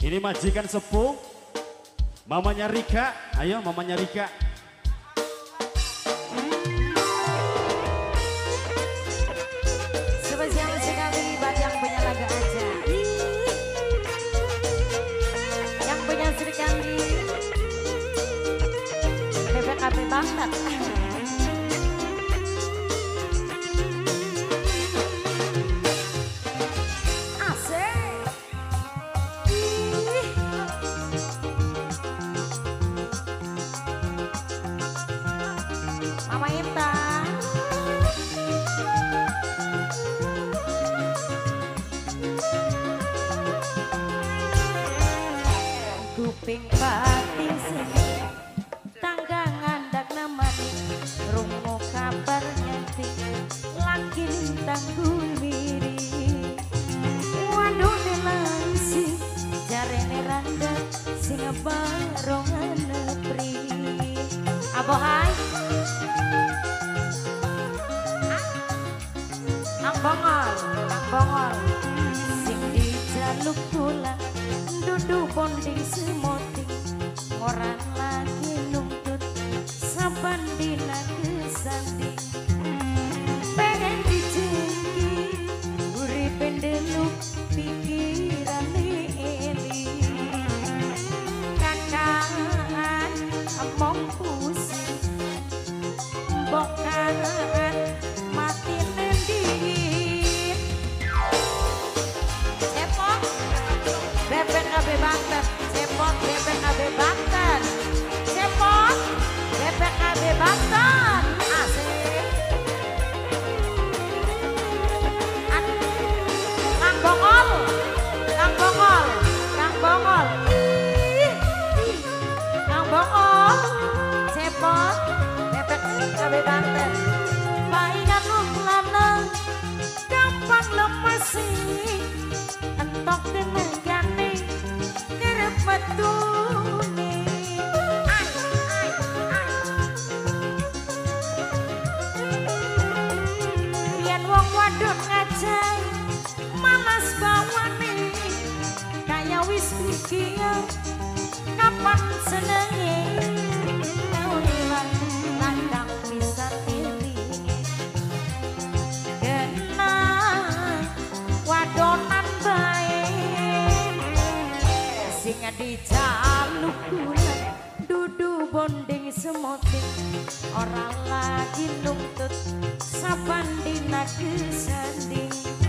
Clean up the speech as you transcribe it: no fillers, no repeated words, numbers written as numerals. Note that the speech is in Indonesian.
Ini majikan sepuh, mamanya Rika, ayo mamanya Rika. Spesial sekali buat yang punya lagu aja. Yang punya Sri Kandi, BPKB banget. Mama Intan, kuping batin sini, tangga ngandak namani, rungu kabar nyanti, lagi lintang gulmiri. Waduh nelangsi, jarene randa, singa barongan nepri. Abohai. Bongol sing dijaluk kula dudu bonding semoting orang lagi nuntut saban dina kesanding pengen dijeki uripe ndeluk pikiran eli kakaan among pusing bokan mati nendi BPKB Banten, Cepot BPKB Banten, Cepot BPKB Banten, asik. Kang Bongol, Kang Bongol, Kang Bongol, Kang Bongol, Cepot BPKB Banten. Paingan lu lanang, gampang lemes sih, entok dengan betuni yen wong wadon ngajak malas bawane kaya wis pikir kapan senenge ulang nandang bisa pilih genah wadonan bae singa dijaluk kula dudu bonding semoting orang lagi nuntut saban dina kesanding